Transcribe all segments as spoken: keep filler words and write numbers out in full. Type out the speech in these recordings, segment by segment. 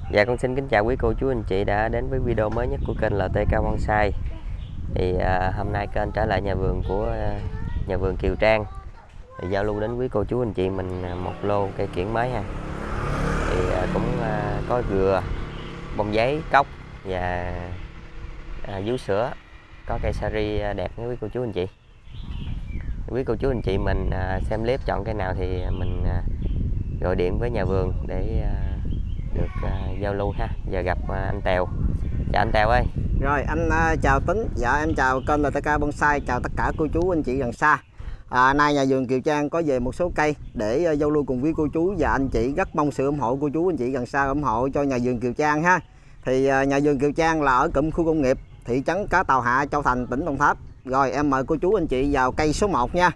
Dạ con xin kính chào quý cô chú anh chị đã đến với video mới nhất của kênh lờ tê ca Bonsai. Thì à, hôm nay kênh trở lại nhà vườn của à, nhà vườn Kiều Trang thì giao lưu đến quý cô chú anh chị mình một lô cây kiểng mới ha. Thì à, cũng à, có dừa, bông giấy, cốc và à, vú sữa, có cây sari đẹp với quý cô chú anh chị. Quý cô chú anh chị mình à, xem clip chọn cây nào thì mình à, gọi điện với nhà vườn để à, được uh, giao lưu ha. Giờ gặp uh, anh Tèo. Chào anh Tèo ơi. Rồi anh uh, chào Tính. Dạ em chào kênh lờ tê ca Bonsai, chào tất cả cô chú anh chị gần xa. À, nay nhà vườn Kiều Trang có về một số cây để uh, giao lưu cùng với cô chú và anh chị. Rất mong sự ủng hộ cô chú anh chị gần xa ủng hộ cho nhà vườn Kiều Trang ha. Thì uh, nhà vườn Kiều Trang là ở cụm khu công nghiệp thị trấn Cá Tàu Hạ, Châu Thành, tỉnh Đồng Tháp. Rồi em mời cô chú anh chị vào cây số một nha.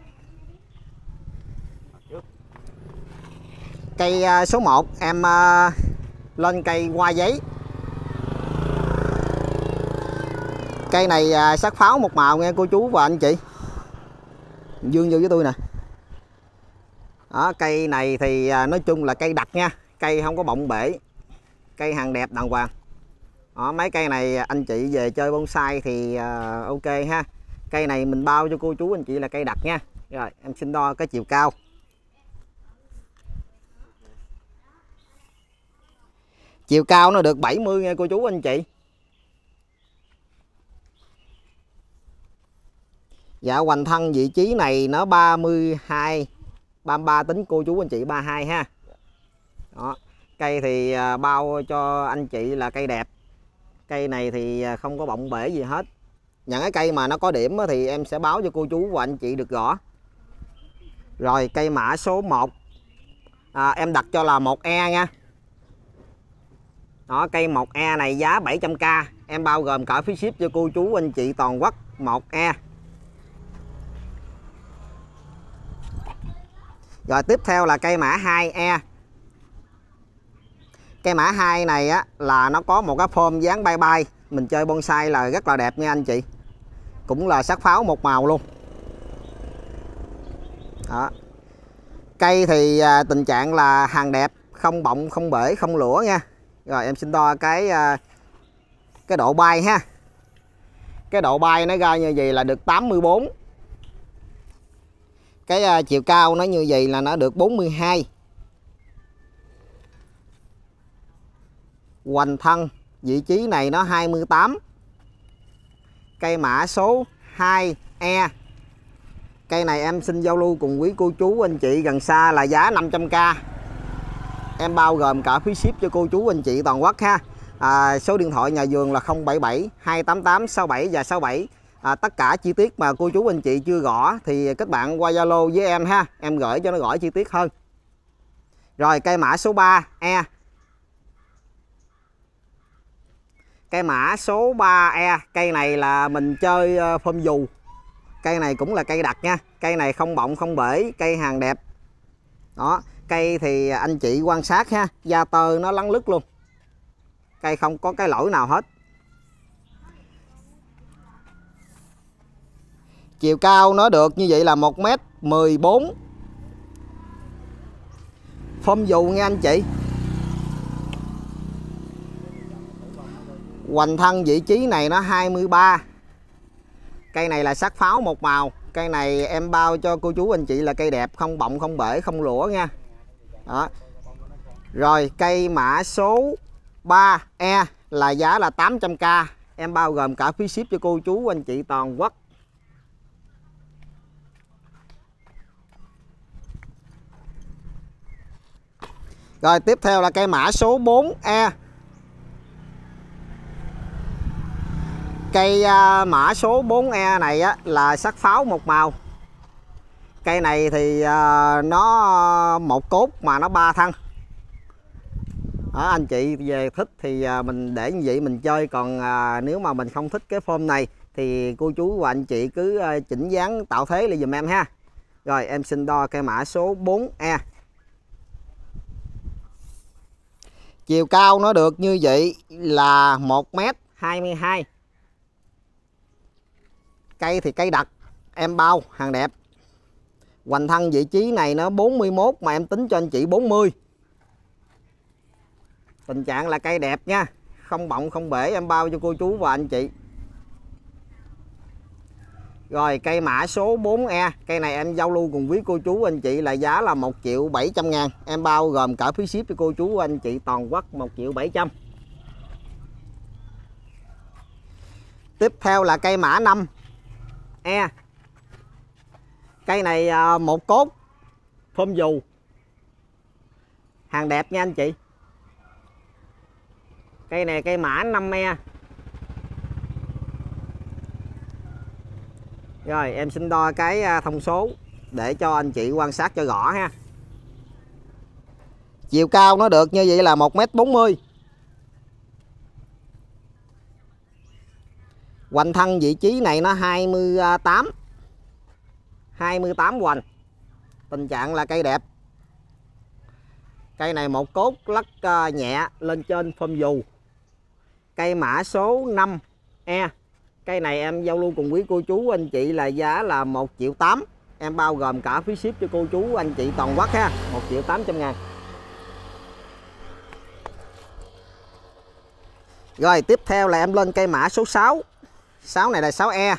Cây uh, số một em uh, lên cây hoa giấy. Cây này à, sắc pháo một màu nghe cô chú và anh chị. Dương vô với tôi nè. Đó, cây này thì à, nói chung là cây đặc nha. Cây không có bọng bể. Cây hàng đẹp đàng hoàng. Đó, mấy cây này anh chị về chơi bonsai thì à, ok ha. Cây này mình bao cho cô chú anh chị là cây đặc nha. Rồi em xin đo cái chiều cao. Chiều cao nó được bảy mươi nha cô chú anh chị. Dạ hoành thân vị trí này nó ba mươi hai, ba mươi ba tính cô chú anh chị ba mươi hai ha. Đó. Cây thì bao cho anh chị là cây đẹp. Cây này thì không có bọng bể gì hết. Những cái cây mà nó có điểm thì em sẽ báo cho cô chú và anh chị được rõ. Rồi cây mã số một à, em đặt cho là một E nha. Đó, cây một E này giá bảy trăm k, em bao gồm cả phí ship cho cô chú anh chị toàn quốc. Một E. Rồi tiếp theo là cây mã hai E. Cây mã hai này á là nó có một cái form dáng bay bay, mình chơi bonsai là rất là đẹp nha anh chị. Cũng là sắc pháo một màu luôn. Đó. Cây thì à, tình trạng là hàng đẹp, không bọng, không bể, không lũa nha. Rồi em xin đo cái à, cái độ bay ha. Cái độ bay nó ra như vậy là được tám mươi bốn. Cái uh, chiều cao nó như vậy là nó được bốn mươi hai. Hoành thân vị trí này nó hai mươi tám. Cây mã số hai E. Cây này em xin giao lưu cùng quý cô chú anh chị gần xa là giá năm trăm k. Em bao gồm cả phí ship cho cô chú anh chị toàn quốc ha. À, số điện thoại nhà vườn là không bảy bảy hai tám tám sáu bảy và sáu bảy. À, tất cả chi tiết mà cô chú anh chị chưa rõ thì các bạn qua Zalo với em ha, em gửi cho nó rõ chi tiết hơn. Rồi cây mã số ba E. Cây mã số ba E, cây này là mình chơi phôm dù. Cây này cũng là cây đặc nha. Cây này không bọng không bể, cây hàng đẹp. Đó, cây thì anh chị quan sát ha, da tơ nó lắng lứt luôn. Cây không có cái lỗi nào hết. Chiều cao nó được như vậy là một mét mười bốn. Phôm dù nha anh chị. Hoành thân vị trí này nó hai mươi ba. Cây này là sắc pháo một màu. Cây này em bao cho cô chú anh chị là cây đẹp, không bọng, không bể, không lũa nha. Đó. Rồi cây mã số ba E là giá là tám trăm k. Em bao gồm cả phí ship cho cô chú anh chị toàn quốc. Rồi tiếp theo là cây mã số bốn E. Cây uh, mã số bốn E này á, là sắc pháo một màu. Cây này thì uh, nó một cốt mà nó ba thân. Đó, anh chị về thích thì uh, mình để như vậy mình chơi. Còn uh, nếu mà mình không thích cái form này thì cô chú và anh chị cứ uh, chỉnh dáng tạo thế lại dùm em ha. Rồi em xin đo cây mã số bốn E. Chiều cao nó được như vậy là một mét hai mươi hai. Cây thì cây đặc, em bao hàng đẹp. Hoành thân vị trí này nó bốn mươi mốt mà em tính cho anh chị bốn mươi. Tình trạng là cây đẹp nha, không bọng không bể, em bao cho cô chú và anh chị. Rồi cây mã số bốn E, cây này em giao lưu cùng quý cô chú anh chị là giá là một triệu bảy trăm ngàn. Em bao gồm cả phí ship cho cô chú anh chị toàn quốc một triệu bảy trăm. Tiếp theo là cây mã năm E. Cây này một cốt phôm dù, hàng đẹp nha anh chị. Cây này cây mã năm E. Rồi em xin đo cái thông số để cho anh chị quan sát cho rõ ha. Chiều cao nó được như vậy là một mét bốn mươi. Hoành thân vị trí này nó hai mươi tám. hai mươi tám hoành. Tình trạng là cây đẹp. Cây này một cốt lắc nhẹ lên trên phôm dù. Cây mã số năm E. Cây này em giao lưu cùng quý cô chú anh chị là giá là một triệu tám. Em bao gồm cả phí ship cho cô chú anh chị toàn quốc ha, một triệu tám trăm ngàn. Rồi tiếp theo là em lên cây mã số sáu. sáu này là sáu E.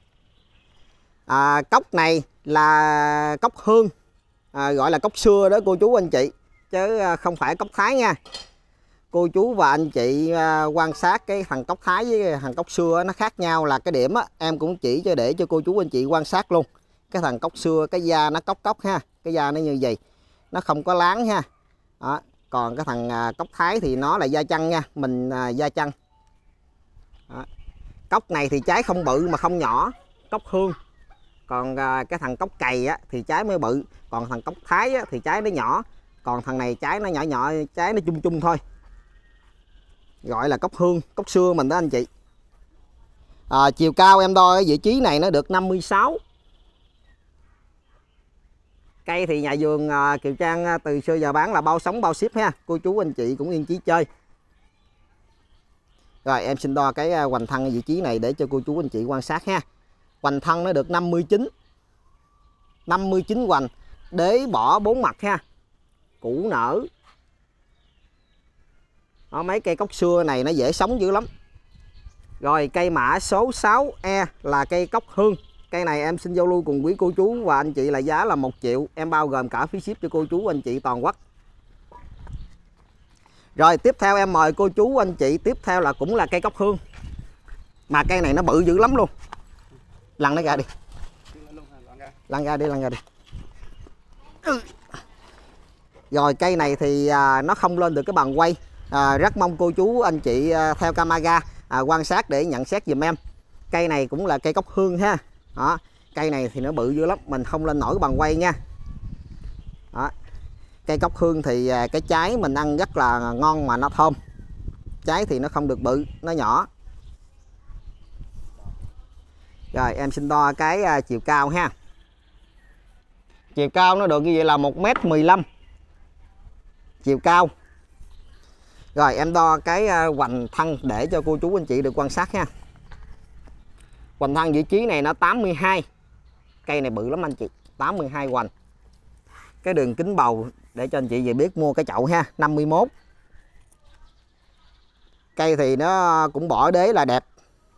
À, cốc này là cốc hương, à, gọi là cốc xưa đó cô chú anh chị, chứ không phải cốc Thái nha. Cô chú và anh chị quan sát cái thằng cốc Thái với thằng cốc xưa nó khác nhau là cái điểm á, em cũng chỉ cho để cho cô chú anh chị quan sát luôn. Cái thằng cốc xưa cái da nó cốc cốc ha, cái da nó như vậy, nó không có láng ha. Đó. Còn cái thằng cốc Thái thì nó là da chăn nha, mình da chăn. Đó. Cốc này thì trái không bự mà không nhỏ, cốc hương. Còn cái thằng cốc cày á thì trái mới bự, còn thằng cốc Thái á thì trái nó nhỏ, còn thằng này trái nó nhỏ nhỏ, trái nó chung chung thôi. Gọi là cốc hương, cốc xưa mình đó anh chị. À, chiều cao em đo ở vị trí này nó được năm mươi sáu. Cây thì nhà vườn à, Kiều Trang từ xưa giờ bán là bao sống bao ship ha. Cô chú anh chị cũng yên chí chơi. Rồi em xin đo cái hoành thân ở vị trí này để cho cô chú anh chị quan sát ha. Hoành thân nó được năm mươi chín. năm mươi chín hoành, đế bỏ bốn mặt ha. Củ nở. Đó, mấy cây cốc xưa này nó dễ sống dữ lắm. Rồi cây mã số sáu E là cây cốc hương. Cây này em xin giao lưu cùng quý cô chú và anh chị là giá là một triệu. Em bao gồm cả phí ship cho cô chú anh chị toàn quốc. Rồi tiếp theo em mời cô chú anh chị, tiếp theo là cũng là cây cốc hương. Mà cây này nó bự dữ lắm luôn. Lăn nó ra đi. Lăn ra đi, lăn ra đi. Rồi cây này thì à, nó không lên được cái bàn quay. À, rất mong cô chú anh chị à, theo camera à, quan sát để nhận xét giùm em. Cây này cũng là cây cốc hương ha. Đó. Cây này thì nó bự dữ lắm, mình không lên nổi cái bàn quay nha. Đó. Cây cốc hương thì à, cái trái mình ăn rất là ngon mà nó thơm. Trái thì nó không được bự, nó nhỏ. Rồi em xin đo cái à, chiều cao ha. Chiều cao nó được như vậy là một mét mười lăm. Chiều cao. Rồi em đo cái hoành thân để cho cô chú anh chị được quan sát ha. Hoành thân vị trí này nó tám mươi hai. Cây này bự lắm anh chị, tám mươi hai hoành. Cái đường kính bầu để cho anh chị về biết mua cái chậu ha, năm mươi mốt. Cây thì nó cũng bỏ đế là đẹp.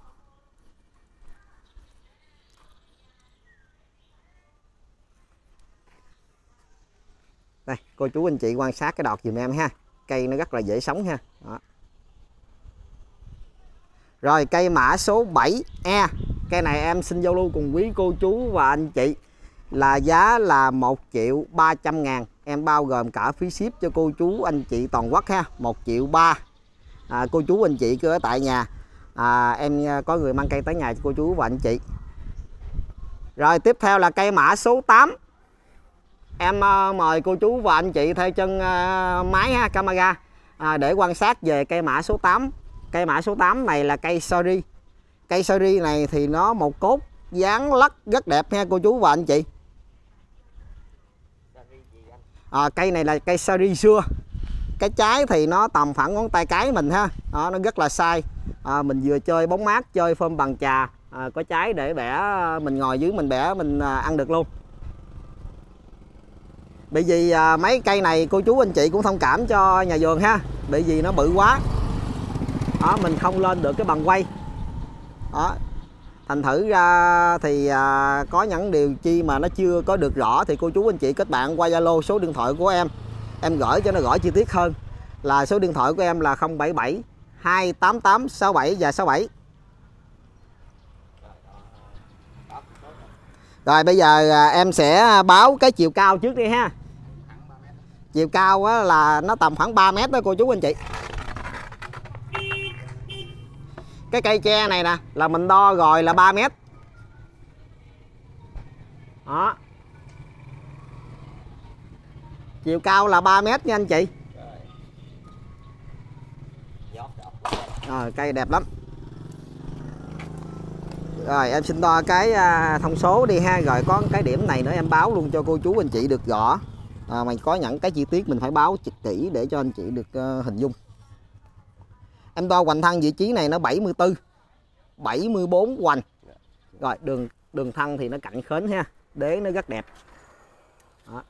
Đây, cô chú anh chị quan sát cái đọt giùm em ha. Cây nó rất là dễ sống ha. Đó. Rồi cây mã số bảy E. Cây này em xin giao lưu cùng quý cô chú và anh chị là giá là một triệu ba trăm ngàn. Em bao gồm cả phí ship cho cô chú anh chị toàn quốc ha, một triệu ba. À, cô chú anh chị cứ ở tại nhà, à, em có người mang cây tới nhà cho cô chú và anh chị. Rồi tiếp theo là cây mã số tám. Em uh, mời cô chú và anh chị theo chân uh, máy ha, camera à, để quan sát về cây mã số tám. Cây mã số tám này là cây seri. Cây seri này thì nó một cốt dáng lắc rất đẹp ha cô chú và anh chị. À, cây này là cây seri xưa. Cái trái thì nó tầm khoảng ngón tay cái mình ha. Đó, nó rất là sai. À, mình vừa chơi bóng mát, chơi phơm bằng trà, à, có trái để bẻ, mình ngồi dưới mình bẻ mình à, ăn được luôn. Bởi vì à, mấy cây này cô chú anh chị cũng thông cảm cho nhà vườn ha, bởi vì nó bự quá đó, mình không lên được cái bằng quay đó. Thành thử ra thì à, có những điều chi mà nó chưa có được rõ thì cô chú anh chị kết bạn qua Zalo số điện thoại của em. Em gửi cho nó rõ chi tiết hơn, là số điện thoại của em là không bảy bảy hai tám tám sáu bảy và sáu bảy. Rồi bây giờ à, em sẽ báo cái chiều cao trước đi ha. Chiều cao á, là nó tầm khoảng ba mét đó cô chú anh chị. Cái cây tre này nè là mình đo rồi là ba mét. Đó. Chiều cao là ba mét nha anh chị. Rồi cây đẹp lắm. Rồi em xin đo cái thông số đi ha. Rồi có cái điểm này nữa em báo luôn cho cô chú anh chị được rõ. À, mình có những cái chi tiết mình phải báo kỹ để cho anh chị được uh, hình dung. Em đo hoành thân vị trí này nó bảy mươi tư, bảy mươi bốn hoành. Rồi đường đường thân thì nó cạnh khến ha, đế nó rất đẹp. Đó.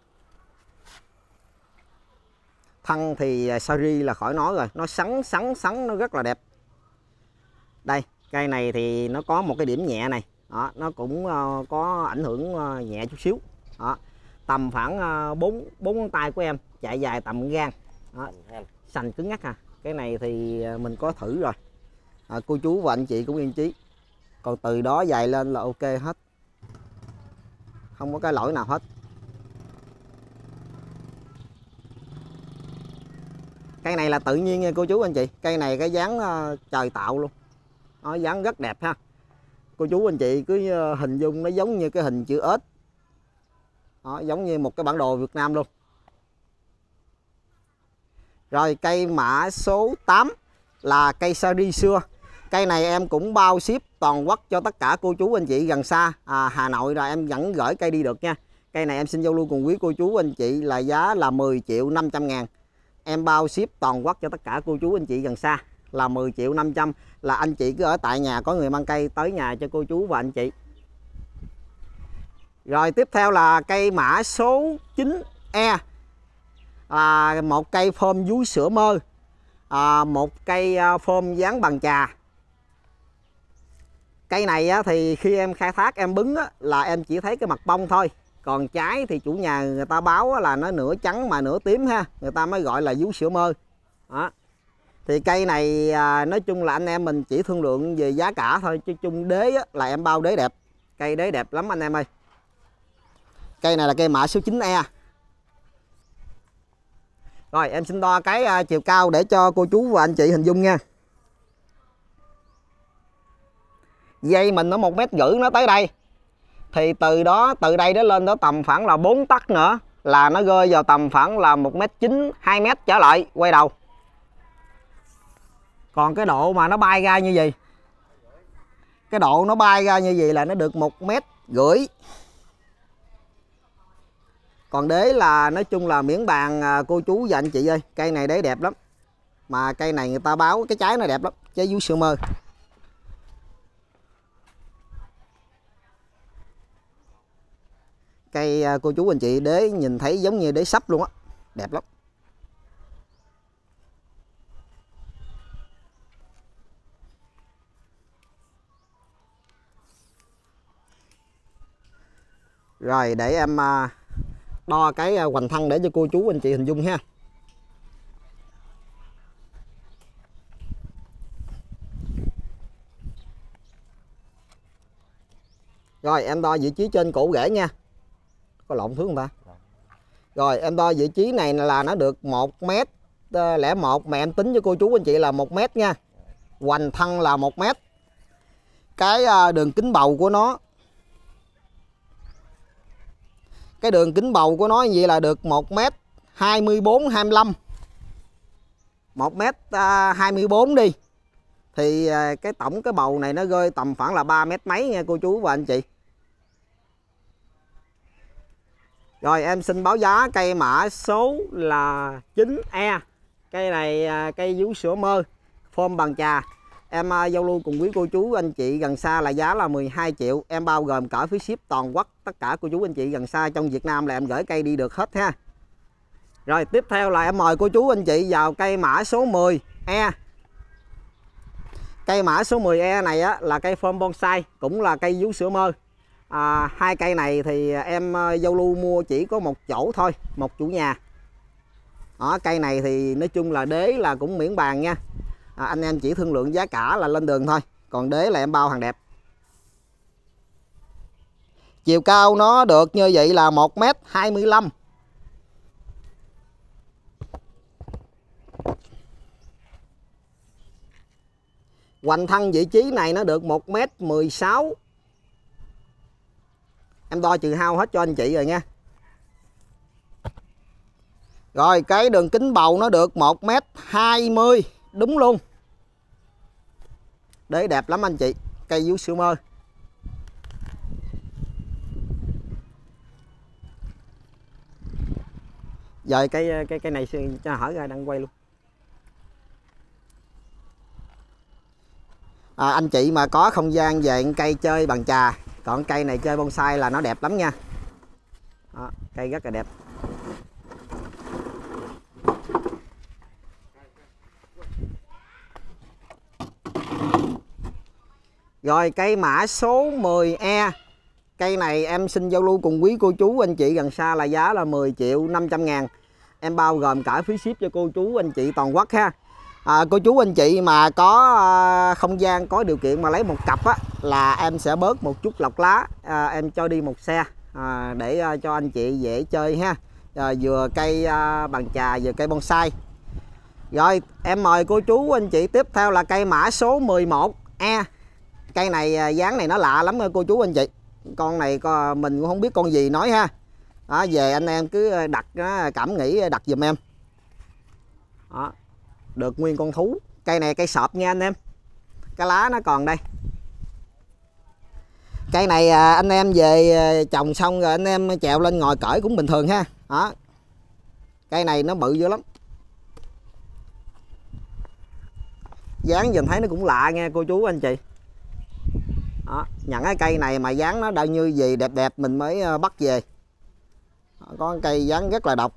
Thân thì sari là khỏi nói rồi, nó sắn sắn sắn nó rất là đẹp. Đây, cây này thì nó có một cái điểm nhẹ này. Đó, nó cũng uh, có ảnh hưởng uh, nhẹ chút xíu. Đó. Tầm khoảng bốn bốn ngón tay của em, chạy dài tầm gan. Đó. Sành cứng ngắc à. Cái này thì mình có thử rồi. À, cô chú và anh chị cũng yên chí. Còn từ đó dài lên là ok hết. Không có cái lỗi nào hết. Cây này là tự nhiên nha cô chú anh chị. Cây này cái dáng uh, trời tạo luôn. Nó dáng rất đẹp ha. Cô chú anh chị cứ uh, hình dung nó giống như cái hình chữ ếch. Đó, giống như một cái bản đồ Việt Nam luôn. Rồi cây mã số tám là cây sari xưa. Cây này em cũng bao ship toàn quốc cho tất cả cô chú anh chị gần xa. à, Hà Nội rồi em vẫn gửi cây đi được nha. Cây này em xin giao lưu cùng quý cô chú anh chị là giá là mười triệu năm trăm ngàn. Em bao ship toàn quốc cho tất cả cô chú anh chị gần xa là mười triệu năm trăm. Là anh chị cứ ở tại nhà có người mang cây tới nhà cho cô chú và anh chị. Rồi tiếp theo là cây mã số chín E, là một cây phôm vú sữa mơ, à, một cây phôm dáng bằng trà. Cây này á, thì khi em khai thác em bứng á, là em chỉ thấy cái mặt bông thôi. Còn trái thì chủ nhà người ta báo á, là nó nửa trắng mà nửa tím ha, người ta mới gọi là vú sữa mơ. Đó. Thì cây này à, nói chung là anh em mình chỉ thương lượng về giá cả thôi, chứ chung đế á, là em bao đế đẹp. Cây đế đẹp lắm anh em ơi. Cây này là cây mã số chín E. Rồi em xin đo cái uh, chiều cao để cho cô chú và anh chị hình dung nha. Dây mình nó một mét rưỡi nó tới đây. Thì từ đó từ đây nó lên đó tầm khoảng là bốn tấc nữa là nó rơi vào tầm khoảng là một mét chín, hai mét trở lại quay đầu. Còn cái độ mà nó bay ra như vậy, cái độ nó bay ra như vậy là nó được một mét rưỡi. Còn đế là nói chung là miễn bàn cô chú và anh chị ơi. Cây này đế đẹp lắm. Mà cây này người ta báo cái trái nó đẹp lắm, trái vú sữa mơ. Cây cô chú anh chị đế nhìn thấy giống như đế sắp luôn á. Đẹp lắm. Rồi để em đo cái hoành thân để cho cô chú anh chị hình dung ha. Rồi em đo vị trí trên cổ rễ nha. Có lộn thứ không ta? Rồi em đo vị trí này là nó được một mét lẻ một, mà em tính cho cô chú anh chị là một mét nha. Hoành thân là một mét. Cái đường kính bầu của nó, cái đường kính bầu của nó như vậy là được một mét hai mươi bốn, hai mươi lăm. một mét hai mươi bốn đi. Thì cái tổng cái bầu này nó rơi tầm khoảng là ba mét mấy nha cô chú và anh chị. Rồi em xin báo giá cây mã số là chín E. Cây này cây vú sữa mơ, phôm bằng trà. em uh, giao lưu cùng quý cô chú anh chị gần xa là giá là mười hai triệu. Em bao gồm cả phí ship toàn quốc. Tất cả cô chú anh chị gần xa trong Việt Nam là em gửi cây đi được hết ha. Rồi tiếp theo là em mời cô chú anh chị vào cây mã số mười E. Cây mã số mười E này á, là cây form bonsai, cũng là cây vú sữa mơ. À, hai cây này thì em uh, giao lưu mua chỉ có một chỗ thôi, một chủ nhà. Đó, cây này thì nói chung là đế là cũng miễn bàn nha. À, anh em chỉ thương lượng giá cả là lên đường thôi. Còn đế là em bao hàng đẹp. Chiều cao nó được như vậy là một mét hai mươi lăm. Hoành thân vị trí này nó được một mét mười sáu. Em đo trừ hao hết cho anh chị rồi nha. Rồi cái đường kính bầu nó được một mét hai mươi. Đúng luôn. Đế đẹp lắm anh chị. Cây vú sữa mơ. Rồi cái cái cái này cho hở ra đang quay luôn. À, anh chị mà có không gian về cây chơi bằng trà, còn cây này chơi bonsai là nó đẹp lắm nha. Đó, cây rất là đẹp. Rồi cây mã số mười E. Cây này em xin giao lưu cùng quý cô chú anh chị gần xa là giá là mười triệu năm trăm ngàn. Em bao gồm cả phí ship cho cô chú anh chị toàn quốc ha. À, cô chú anh chị mà có à, không gian có điều kiện mà lấy một cặp á, là em sẽ bớt một chút lọc lá, à, em cho đi một xe à, để à, cho anh chị dễ chơi ha. À, vừa cây à, bằng trà vừa cây bonsai. Rồi em mời cô chú anh chị tiếp theo là cây mã số mười một E. Cây này dáng này nó lạ lắm cô chú anh chị. Con này mình cũng không biết con gì nói ha. Đó, về anh em cứ đặt cảm nghĩ đặt giùm em. Đó, được nguyên con thú. Cây này cây sọp nha anh em. Cái lá nó còn đây. Cây này anh em về trồng xong rồi anh em trèo lên ngồi cởi cũng bình thường ha. Đó. Cây này nó bự dữ lắm. Dáng nhìn thấy nó cũng lạ nghe cô chú anh chị. Đó, nhận cái cây này mà dáng nó đâu như gì đẹp đẹp mình mới bắt về. Đó, có cây dáng rất là độc.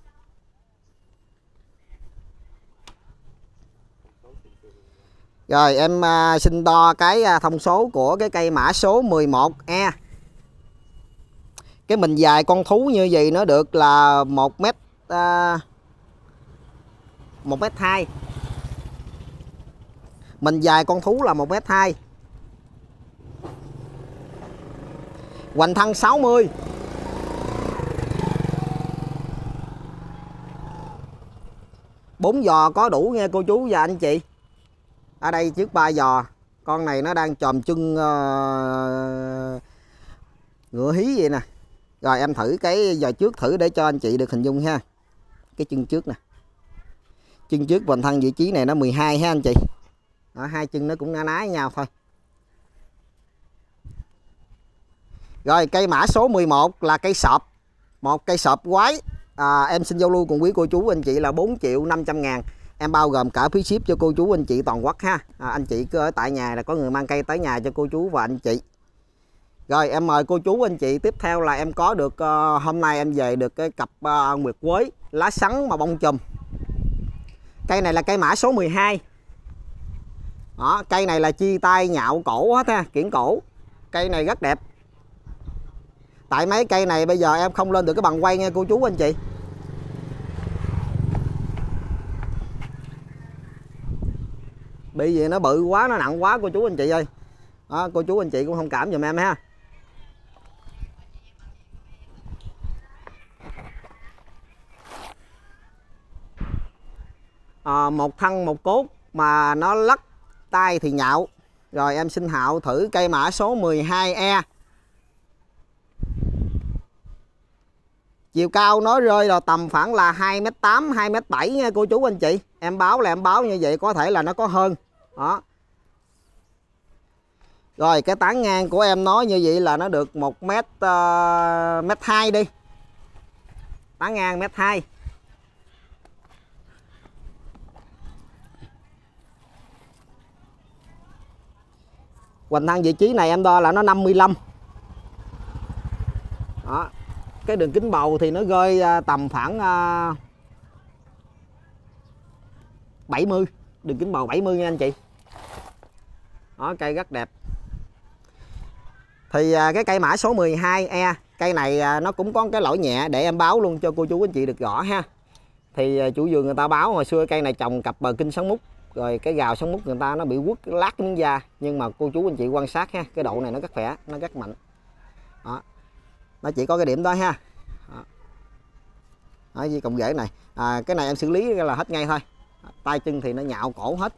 Rồi em uh, xin đo cái uh, thông số của cái cây mã số mười một E. Cái mình dài con thú như vậy nó được là một mét uh, một mét hai. Mình dài con thú là một mét hai. Hoành thân sáu mươi. bốn giò có đủ nha cô chú và anh chị. Ở đây trước ba giò. Con này nó đang chòm chân uh, ngựa hí vậy nè. Rồi em thử cái giò trước thử để cho anh chị được hình dung ha. Cái chân trước nè. Chân trước hoành thân vị trí này nó mười hai ha anh chị. Đó, hai chân nó cũng na ná với nhau thôi. Rồi cây mã số mười một là cây sọp. Một cây sọp quái. À, em xin giao lưu cùng quý cô chú anh chị là bốn triệu năm trăm ngàn. Em bao gồm cả phí ship cho cô chú anh chị toàn quốc ha. À, anh chị cứ ở tại nhà là có người mang cây tới nhà cho cô chú và anh chị. Rồi em mời cô chú anh chị tiếp theo là em có được uh, hôm nay em về được cái cặp uh, nguyệt quế lá sắn mà bông chùm. Cây này là cây mã số mười hai. Đó, cây này là chi tay nhạo cổ hết ha, kiển cổ. Cây này rất đẹp. Tại mấy cây này bây giờ em không lên được cái bằng quay nha cô chú anh chị. Bị gì nó bự quá, nó nặng quá cô chú anh chị ơi. Đó, cô chú anh chị cũng thông cảm giùm em ha. À, một thân một cốt mà nó lắc tay thì nhạo. Rồi em xin Hạo thử cây mã số mười hai E. Chiều cao nó rơi vào tầm khoảng là hai mét tám, hai mét bảy nha cô chú anh chị. Em báo là em báo như vậy, có thể là nó có hơn. Đó. Rồi cái tán ngang của em nói như vậy là nó được một mét uh, mét hai đi. Tán ngang mét hai. Hoành thân vị trí này em đo là nó năm mươi lăm. Đó. Cái đường kính bầu thì nó rơi tầm khoảng uh, bảy mươi, đường kính bầu bảy mươi nha anh chị. Đó, cây rất đẹp. Thì uh, cái cây mã số mười hai E, cây này uh, nó cũng có cái lỗi nhẹ để em báo luôn cho cô chú anh chị được rõ ha. Thì uh, chủ vườn người ta báo hồi xưa cây này trồng cặp bờ kinh sống mút, rồi cái gào sống mút người ta nó bị quất lát cái miếng da, nhưng mà cô chú anh chị quan sát ha, cái độ này nó rất khỏe, nó rất mạnh. Đó. Nó chỉ có cái điểm đó ha. Đó. Đó, với cọng rễ này à, cái này em xử lý là hết ngay thôi. Tay chân thì nó nhạo cổ hết.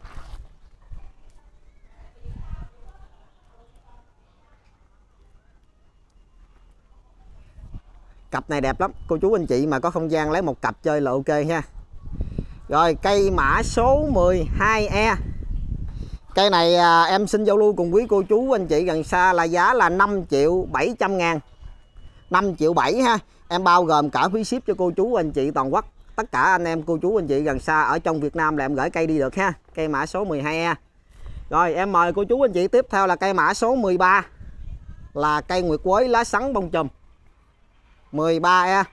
Cặp này đẹp lắm, cô chú anh chị mà có không gian lấy một cặp chơi là ok ha. Rồi cây mã số mười hai E, cây này à, em xin giao lưu cùng quý cô chú anh chị gần xa là giá là năm triệu bảy trăm ngàn, năm triệu bảy ha. Em bao gồm cả phí ship cho cô chú anh chị toàn quốc. Tất cả anh em cô chú anh chị gần xa ở trong Việt Nam là em gửi cây đi được ha. Cây mã số mười hai E. Rồi em mời cô chú anh chị tiếp theo là cây mã số mười ba, là cây nguyệt quế lá sắn bông chùm. mười ba E.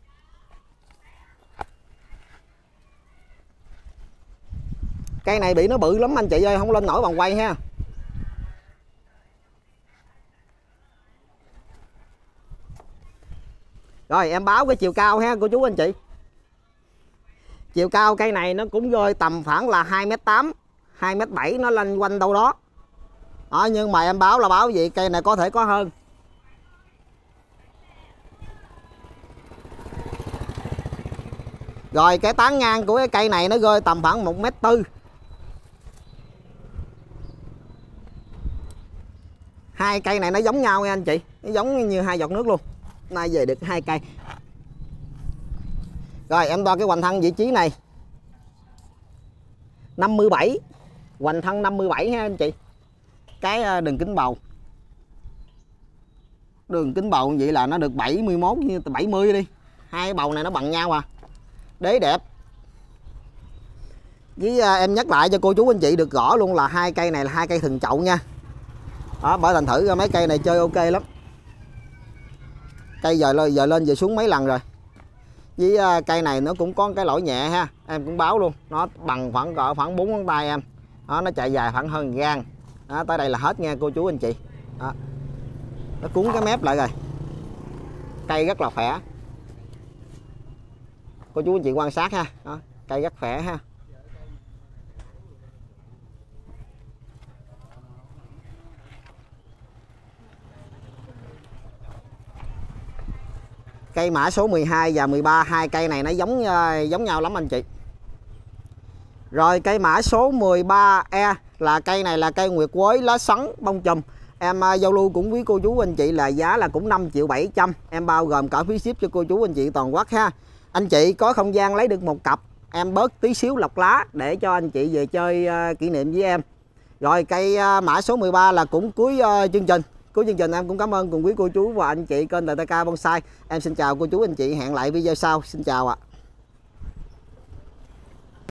Cây này bị nó bự lắm anh chị ơi, không lên nổi bằng quay ha. Rồi em báo cái chiều cao ha cô chú anh chị. Chiều cao cây này nó cũng rơi tầm khoảng là hai mét tám, hai mét bảy, nó lên quanh đâu đó. Đó, nhưng mà em báo là báo gì, cây này có thể có hơn. Rồi cái tán ngang của cái cây này nó rơi tầm khoảng một mét tư. Hai cây này nó giống nhau nha anh chị, nó giống như hai giọt nước luôn. Nay về được hai cây. Rồi em đo cái hoành thân vị trí này năm mươi bảy, hoành thân năm mươi bảy ha anh chị. Cái đường kính bầu, đường kính bầu vậy là nó được bảy mươi mốt như bảy mươi đi. Hai bầu này nó bằng nhau à. Đế đẹp. Với em nhắc lại cho cô chú anh chị được rõ luôn là hai cây này là hai cây thần chậu nha. Đó, bởi thành thử mấy cây này chơi ok lắm. Cây giờ lên giờ lên giờ xuống mấy lần rồi. Với cây này nó cũng có cái lỗi nhẹ ha, em cũng báo luôn, nó bằng khoảng cỡ khoảng bốn ngón tay em. Đó, nó chạy dài khoảng hơn gan. Đó, tới đây là hết nha cô chú anh chị. Đó. Nó cuốn cái mép lại rồi. Cây rất là khỏe. Cô chú anh chị quan sát ha. Đó, cây rất khỏe ha. Cây mã số mười hai và mười ba, hai cây này nó giống giống nhau lắm anh chị. Rồi cây mã số mười ba E là cây này là cây nguyệt quế lá sắn bông chùm. Em uh, giao lưu cũng với cô chú anh chị là giá là cũng năm triệu bảy trăm. Em bao gồm cả phí ship cho cô chú anh chị toàn quốc ha. Anh chị có không gian lấy được một cặp, em bớt tí xíu lọc lá để cho anh chị về chơi uh, kỷ niệm với em. Rồi cây uh, mã số mười ba là cũng cuối uh, chương trình. Cuối chương trình em cũng cảm ơn cùng quý cô chú và anh chị kênh tê tê ca Bonsai. Em xin chào cô chú anh chị, hẹn lại video sau. Xin chào ạ. À.